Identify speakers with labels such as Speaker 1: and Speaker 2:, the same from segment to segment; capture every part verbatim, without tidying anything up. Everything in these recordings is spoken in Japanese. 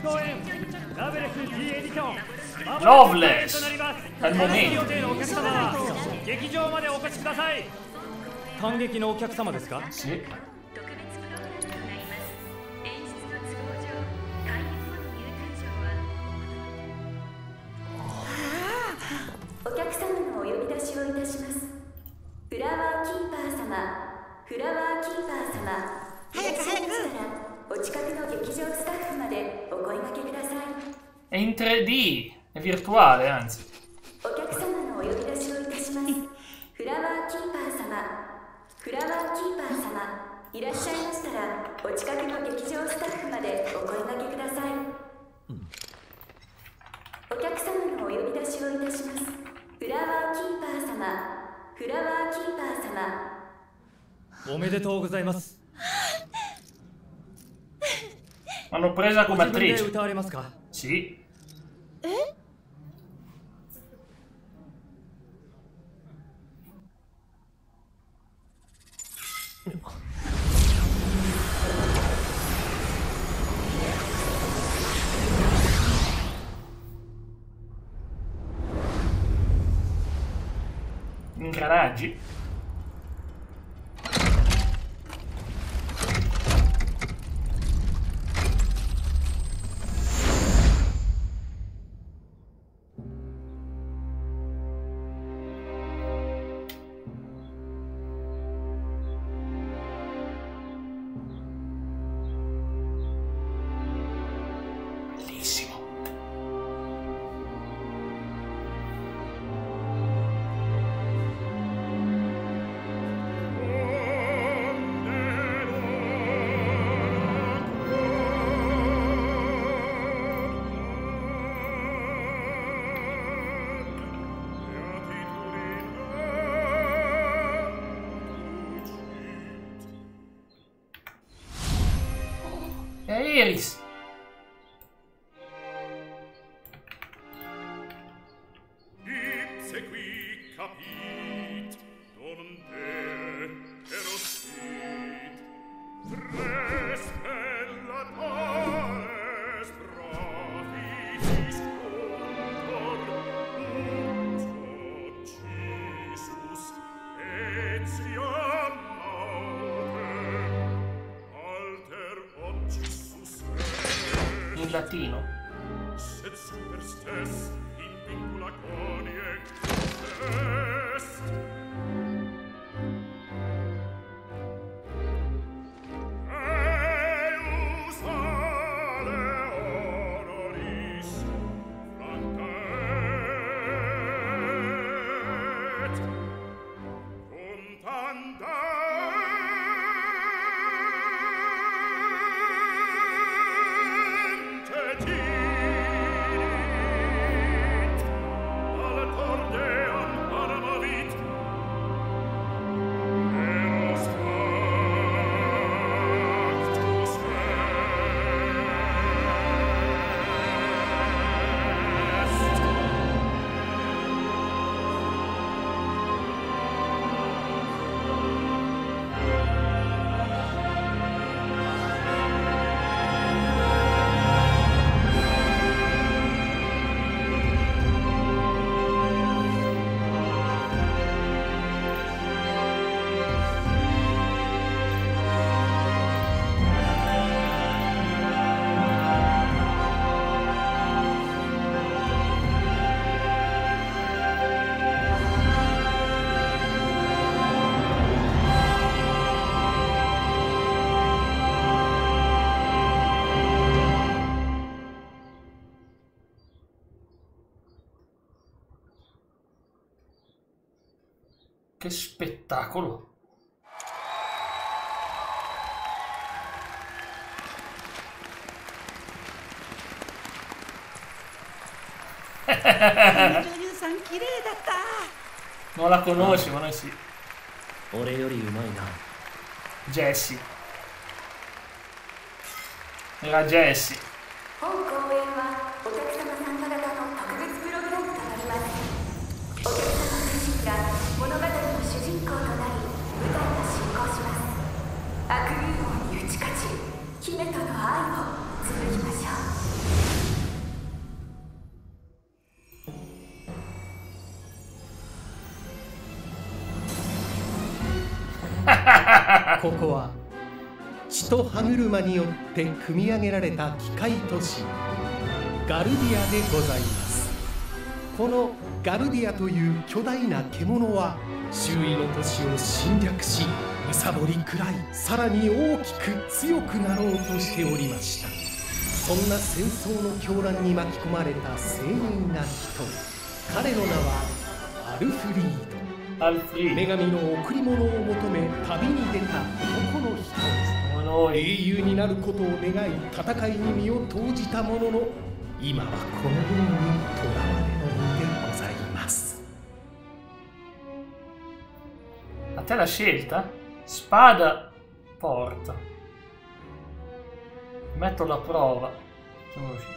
Speaker 1: Loveless al momento.
Speaker 2: 劇場までお越しください。感激のお客様ですか？
Speaker 1: Sì.
Speaker 3: お客様のお呼び出しをいたします。フラワーキーパー様、フラワーキーパー様、早く早くお近くの劇場スタッフまでお声掛けください。
Speaker 1: È in tre D, è virtuale anzi.
Speaker 3: お客様のお呼び出しをいたします。フラワーキーパー様、フラワーキーパー様、いらっしゃいましたらお近くの劇場スタッフまでお声掛けください。お客様のお呼び出しをいたします。フラワーキーパー様、フラワーキーパー様。
Speaker 2: おめでとうございます。
Speaker 1: Hanno presa come
Speaker 2: 自分で
Speaker 1: attrice.
Speaker 2: 歌われますか？
Speaker 1: Sì.
Speaker 4: え？
Speaker 1: Ingranaggi. Bellissimo. È Iris. In latino. Che spettacolo! Non la conosci, ma noi sì. Jessie. Era Jessie.
Speaker 3: 本公演はお客様参加型の特別プログラムとなります。お客様自身が物語の主人公となり舞台が進行します。悪友王に打ち勝ち姫との愛を紡ぎましょう。
Speaker 4: ここは血と歯車によって組み上げられた機械都市ガルディアでございます。このガルディアという巨大な獣は周囲の都市を侵略しむさぼり食らい、さらに大きく強くなろうとしておりました。そんな戦争の狂乱に巻き込まれた青年な人、彼の名はアルフリード。
Speaker 1: アルフリー
Speaker 4: 女神の贈り物を求め旅に出た男の人、
Speaker 1: ド。
Speaker 4: 英雄になることを願い戦いに身を投じたものの、今はこのように囚われの身でございます。
Speaker 1: A te la scelta? Spada, porta. Metto alla prova. Sono riuscito.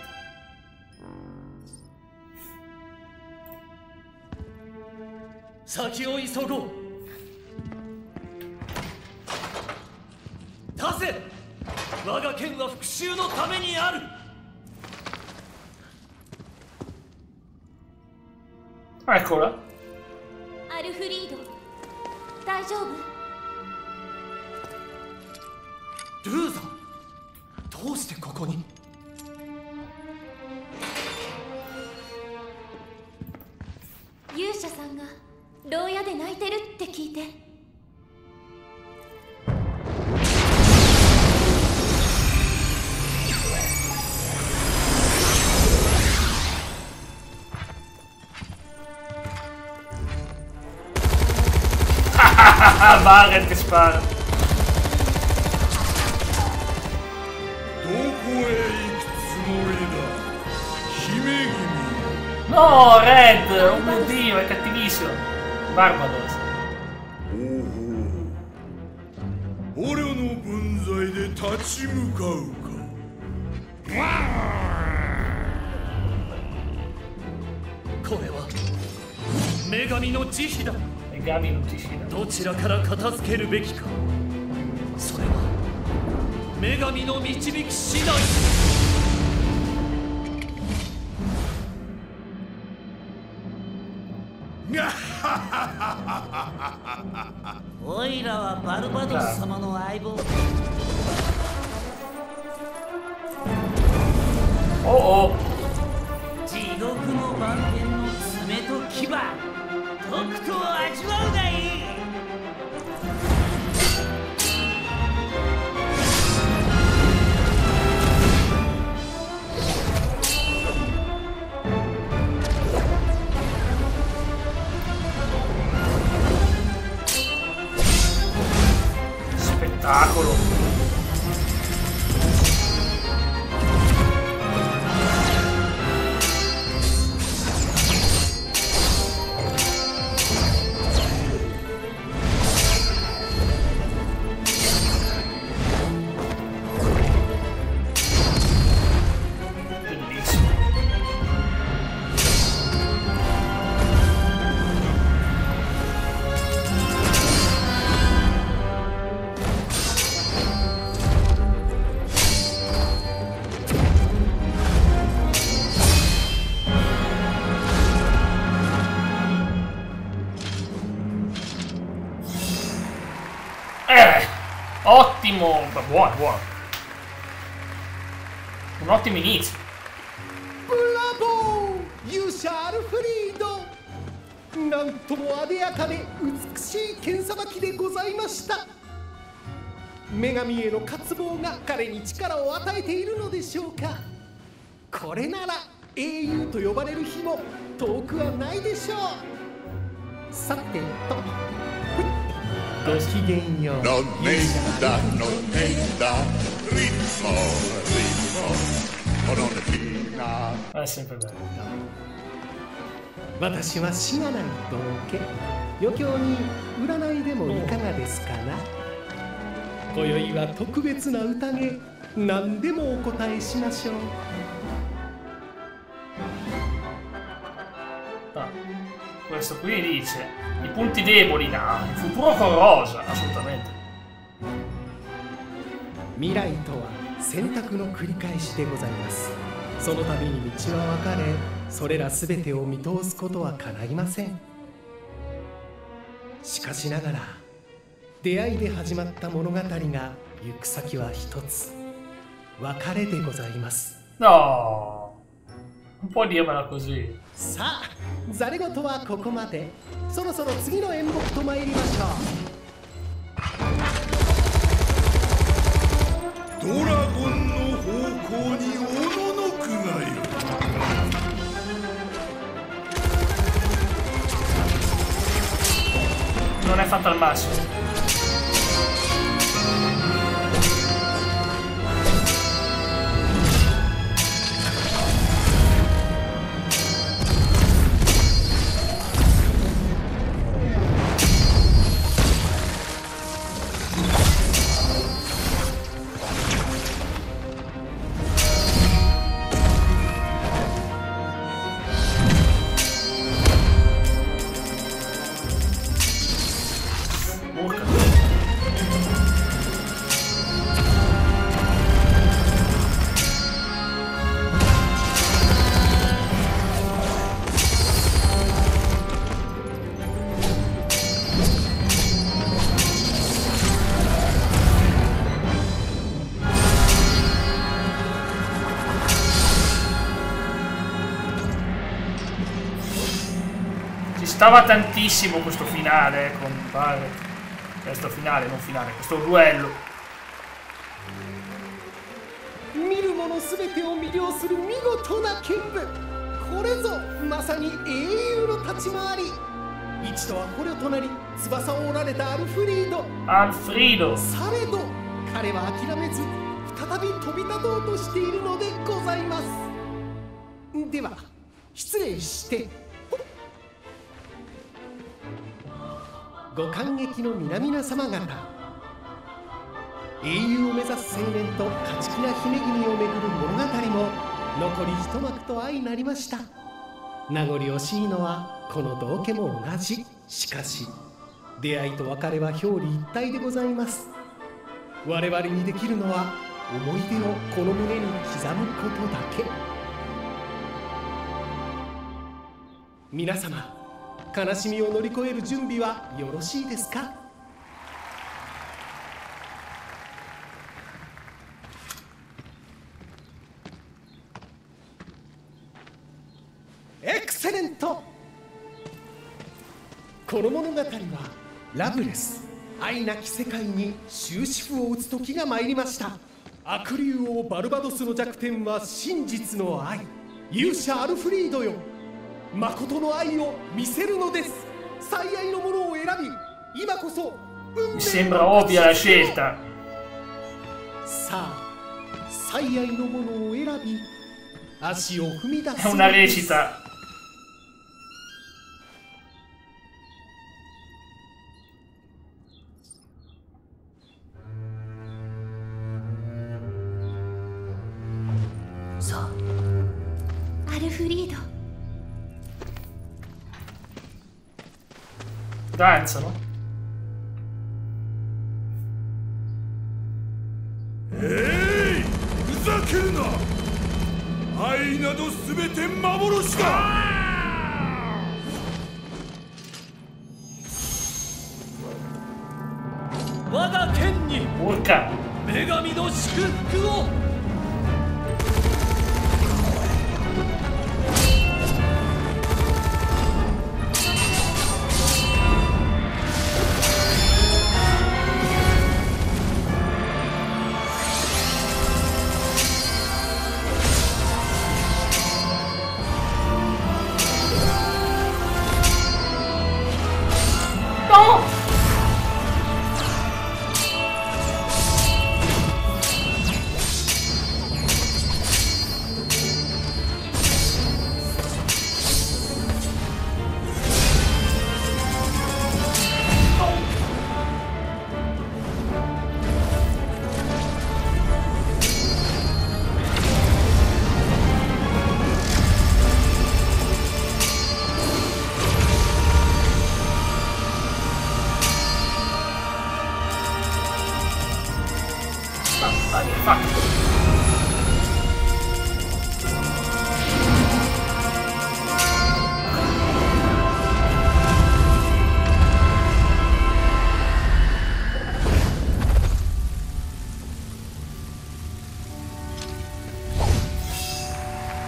Speaker 2: 先を急ごう。出せ。我が剣は復讐のためにある。
Speaker 1: Eccola.
Speaker 3: アルフリード、大丈夫？
Speaker 2: ルーザ、どうしてここに？
Speaker 3: 勇者さんが牢屋で泣いてるって聞いて。
Speaker 1: Barret che spara.
Speaker 5: どこへ行くつもりだ、姫君。
Speaker 1: No, Red! Oh mio Dio, è cattivissimo. Barbados.
Speaker 5: おお、俺の分際で立ち向かうか。
Speaker 2: これは女神の慈悲だ。
Speaker 1: Gami non ci scina.
Speaker 2: どちらから片付けるべきか、それは女神の導き次第。
Speaker 6: おいらはバルバドス様の相棒。
Speaker 1: Oh oh.
Speaker 6: 地獄の番犬の爪と牙、とくと味わうがいい。
Speaker 1: Spettacolo. Eh, ottimo, buono, buono. Un ottimo inizio.
Speaker 4: ブラボー、勇者アルフリード。なんとも艶やかで美しい剣さばきでございました。女神への渇望が彼に力を与えているのでしょうか。これなら英雄と呼ばれる日も遠くはないでしょう。さてと、ごきげんよう。
Speaker 5: Non ne da, non ne da, ritmo, ritmo, non fina.
Speaker 1: È sempre bello.
Speaker 4: 私は死がない道家、余興に占いでもいかがですかな。今宵は特別な宴、何でもお答えしましょう。
Speaker 1: Ah, questo qui dice i punti deboli, no, il futuro con Rosa, assolutamente.
Speaker 4: 未来とは選択の繰り返しでございます。その度に道は分かれ、それらすべてを見通すことは叶いません。しかしながら出会いで始まった物語が行く先は一つ、別れでございます。
Speaker 1: No, non può dirmela così.
Speaker 4: さあ、ざれ言はここまで。そろそろ次の演目と参りましょ
Speaker 5: う。ドラゴンの方向におののくがよ。
Speaker 1: Non è fatta al massimo. Stava tantissimo questo finale, compare. Questo finale, non finale, questo duello.
Speaker 4: 見る者すべてを魅了する見事な剣舞。これぞまさに英雄の立ち回り。一度は捕虜となり翼を折られたアルフリード。
Speaker 1: アルフリード。
Speaker 4: されど彼は諦めず再び飛び立とうとしているのでございます。では失礼して。ご感激の皆々様方、英雄を目指す青年と勝ち気な姫君をめぐる物語も残り一幕と相なりました。名残惜しいのはこの道家も同じ。しかし出会いと別れは表裏一体でございます。我々にできるのは思い出をこの胸に刻むことだけ。皆様、悲しみを乗り越える準備はよろしいですか？エクセレント！この物語はラブレス、愛なき世界に終止符を打つ時が参りました。悪竜王バルバドスの弱点は真実の愛。勇者アルフリードよ、誠の愛を見せるのです。最愛のものを選び、今こそ運命の
Speaker 1: Mi sembra ovvia la scelta.
Speaker 4: さあ、最愛のものを選び、足を踏み出す。
Speaker 1: È una recita.
Speaker 3: そう、アルフリード。
Speaker 1: Danzano.
Speaker 5: えい、ふざけるな。愛などすべて幻だ。
Speaker 2: 我が剣に
Speaker 1: Urca.
Speaker 2: 女神の祝福を。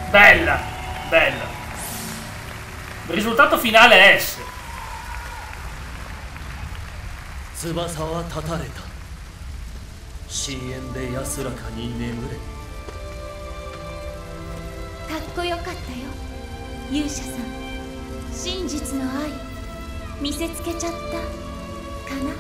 Speaker 1: Bella, bella. Il risultato finale è S.
Speaker 2: 翼は断たれた。深淵で安らかに眠れ。
Speaker 3: かっこよかったよ、勇者さん。真実の愛見せつけちゃったかな。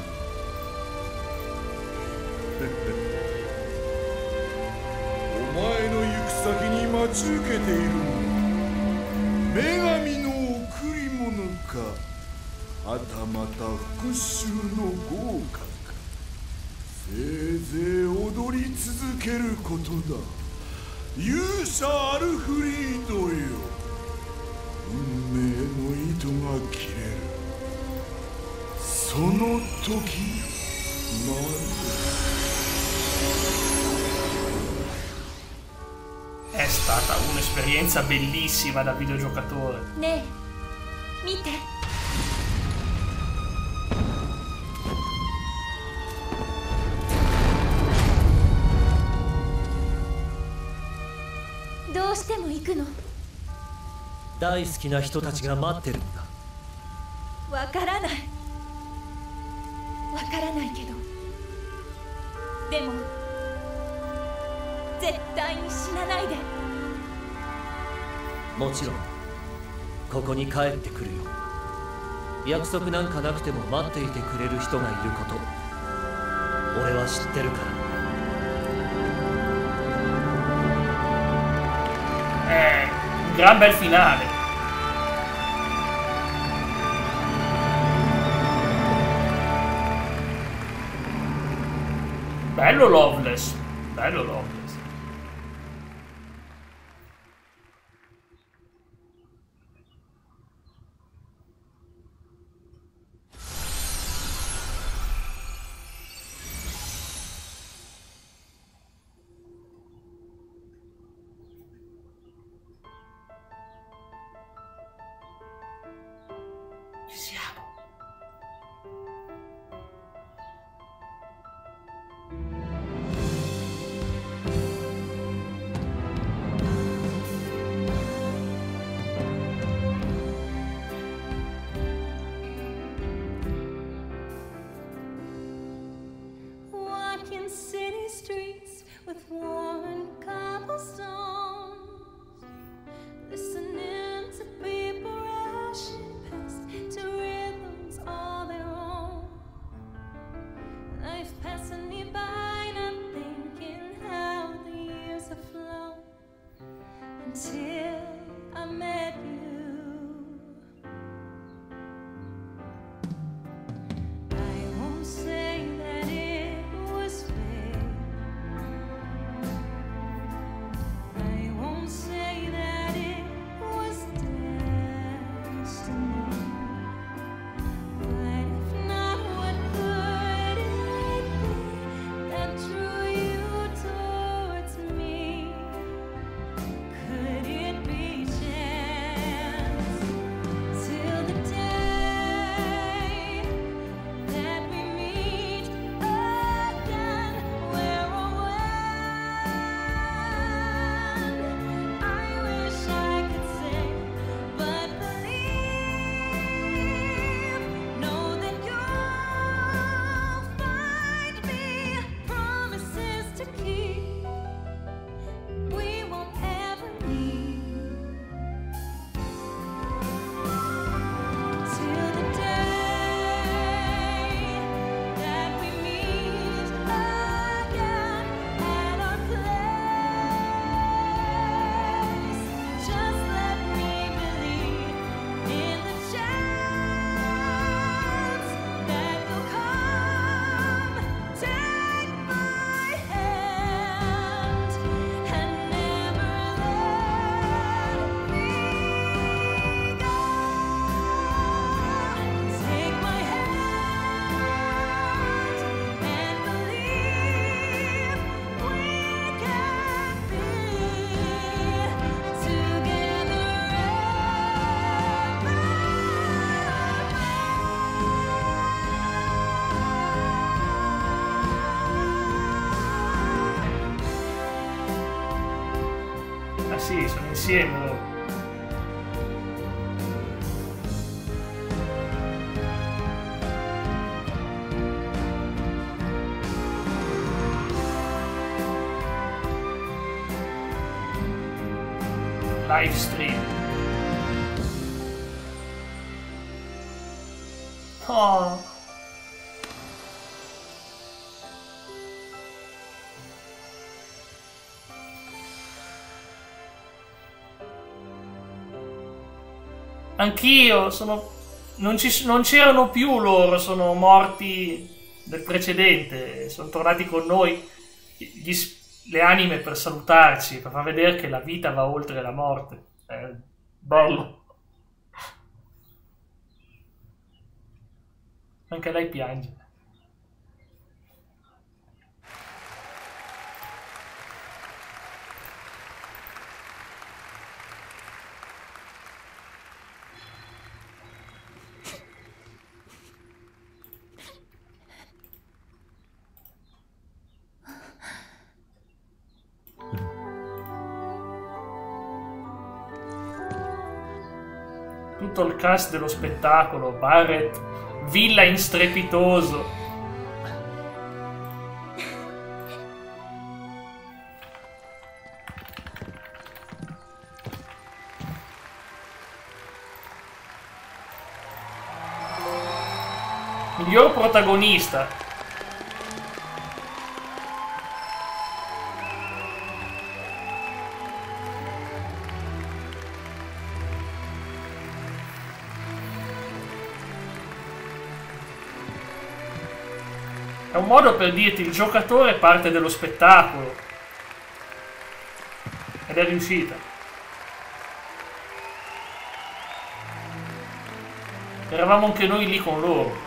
Speaker 5: お前の行く先に待ち受けているのは女神の贈り物か、はたまた復讐の豪華か。せいぜい踊り続けることだ、勇者アルフリードよ。運命の糸が切れる、その時まで。
Speaker 1: È stata un'esperienza bellissima da videogiocatore.
Speaker 3: ねえ、見て。どうしても行くの？
Speaker 2: 大好きな人たちが待ってるんだ。
Speaker 3: わからない。わからないけど、でも絶対に死なないで。
Speaker 2: もちろんここに帰ってくるよ。約束なんかなくても待っていてくれる人がいること俺は知ってるから。
Speaker 1: Eh, un gran bel finale. Bello Loveless, bello Loveless. Ci siamo.
Speaker 3: Walking city streets with worn cobblestones, listening to people rushing past to rhythms all their own. Life passing me by, not thinking how the years have flown until I met you. I won't say that it was fate. I won't say that it was destiny. But if not, what could it be that drew you towards me? Could it
Speaker 1: Ah sì, sono insieme loro. Live stream. Oh. Anch'io sono... Non ci... non c'erano più loro, sono morti del precedente, sono tornati con noi gli... le anime per salutarci, per far vedere che la vita va oltre la morte. È bello. Anche lei piange. Tutto il cast dello spettacolo, Barret, Villain strepitoso. Miglior protagonista. È un modo per dirti il giocatore è parte dello spettacolo. Ed è riuscita. Eravamo anche noi lì con loro.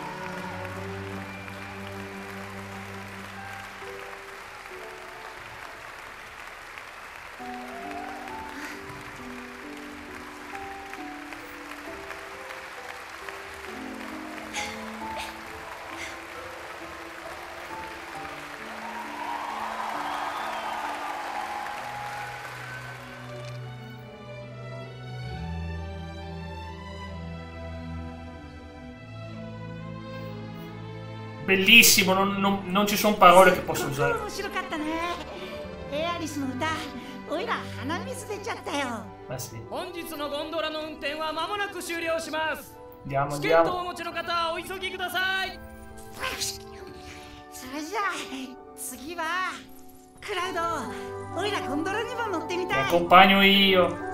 Speaker 1: Bellissimo, non, non, non ci sono parole che posso usare. Ah sì. Andiamo, andiamo. Mi accompagno io.